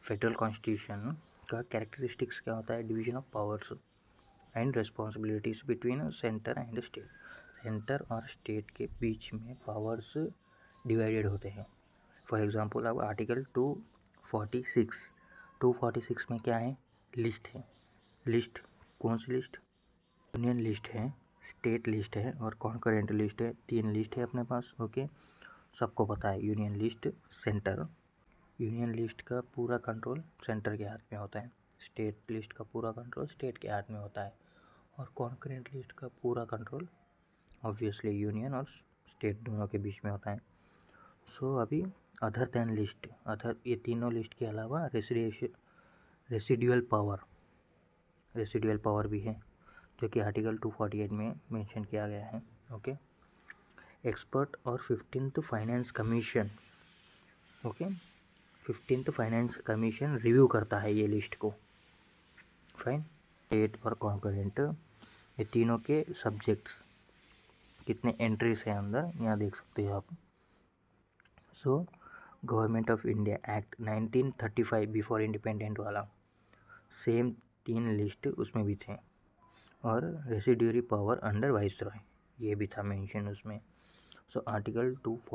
Federal constitution का characteristics क्या होता है? Division of powers and responsibilities between centre and state. Centre और स्टेट के बीच में पावर्स डिवाइडेड होते हैं। फॉर एग्जांपल अब आर्टिकल 246 में क्या है? लिस्ट है। लिस्ट कौन सी लिस्ट? यूनियन लिस्ट है, स्टेट लिस्ट है और कॉन्करेंट लिस्ट है। 3 लिस्ट है अपने पास। ओके, सबको पता है union list, centre. Union list का पूरा कंट्रोल सेंटर के हाथ में होता है। स्टेट लिस्ट का पूरा कंट्रोल स्टेट के हाथ में होता है और कॉन्करेंट लिस्ट का पूरा कंट्रोल ऑब्वियसली यूनियन और स्टेट दोनों के बीच में होता है। सो अभी अदर दैन लिस्ट, ये तीनों लिस्ट के अलावा रेसिडुअल पावर भी है, जो कि आर्टिकल 248 में मेंशन किया गया है। ओके, एक्सपर्ट और 15th finance commission. Okay, 15th finance commission review करता है ये लिस्ट को। फाइन, स्टेट और कॉन्करेंट ये तीनों के सब्जेक्ट्स कितने एंट्रीज हैं अंदर, यहाँ देख सकते हो आप। So government of India act 1935 before independent वाला सेम 3 लिस्ट उसमें भी थे और रेसिड्यूरी पावर अंडर वाइसरॉय ये भी था मेंशन उसमें। सो आर्टिकल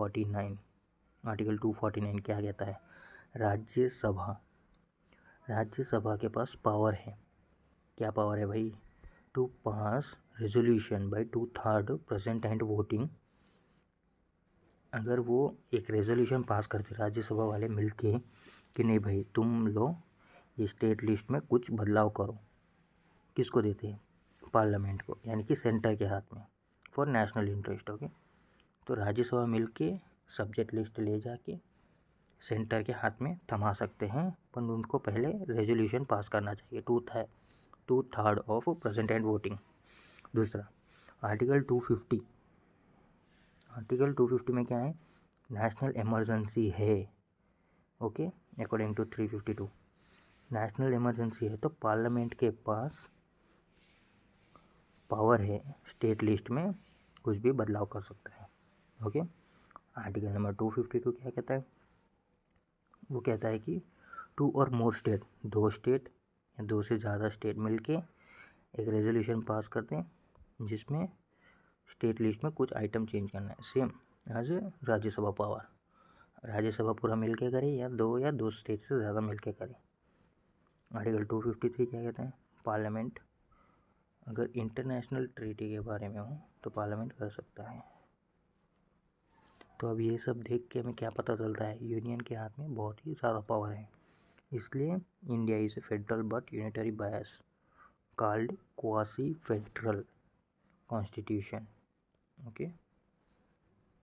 249 क्या कहता है? राज्यसभा के पास पावर है। क्या पावर है भाई? To pass resolution by 2/3 present and voting. अगर वो एक रेजोल्यूशन पास करते राज्यसभा वाले मिलके कि नहीं भाई तुम लोग ये स्टेट लिस्ट में कुछ बदलाव करो, किसको देते हैं? पार्लियामेंट को, यानी कि सेंटर के हाथ में, फॉर नेशनल इंटरेस्ट। ओके, तो राज्यसभा मिलके सब्जेक्ट लिस्ट ले जाके सेंटर के हाथ में थमा सकते हैं, पर उनको पहले रेजोल्यूशन पास करना चाहिए 2/3 ऑफ प्रेजेंट एंड वोटिंग। दूसरा आर्टिकल 250 में क्या है? नेशनल इमरजेंसी है। Okay, according to 352 national emergency है, तो पार्लियामेंट के पास पावर है स्टेट लिस्ट में कुछ भी बदलाव कर सकता है। ओके, आर्टिकल नंबर 252 क्या कहता है? वो कहता है कि 2 और मोर स्टेट, 2 स्टेट या 2 से ज़्यादा स्टेट मिलके एक रेजोल्यूशन पास करते हैं जिसमें स्टेट लिस्ट में कुछ आइटम चेंज करना है, same as Rajya Sabha power. Rajya Sabha पूरा मिलके करे या 2 स्टेट से ज़्यादा मिलके करे। आर्टिकल 253 क्या कहता है? पार्लियामेंट अगर इंटरनेशनल ट्रीटी के बारे में हो तो पार्लियामेंट कर सकता है। तो अब ये सब देख के हमें क्या पता चलता है? यूनियन के हाथ में बहुत ही ज़्यादा पावर है, इसलिए India is a federal but unitary bias called quasi federal constitution. Okay.